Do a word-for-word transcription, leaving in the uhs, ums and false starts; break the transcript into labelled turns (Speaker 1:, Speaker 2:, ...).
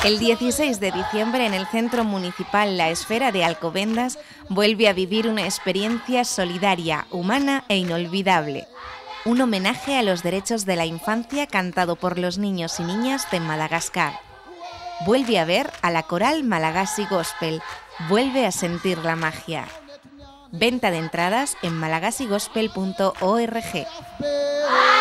Speaker 1: El dieciséis de diciembre, en el Centro Municipal La Esfera de Alcobendas, vuelve a vivir una experiencia solidaria, humana e inolvidable. Un homenaje a los derechos de la infancia cantado por los niños y niñas de Madagascar. Vuelve a ver a la coral Malagasy Gospel. Vuelve a sentir la magia. Venta de entradas en malagasy gospel punto org.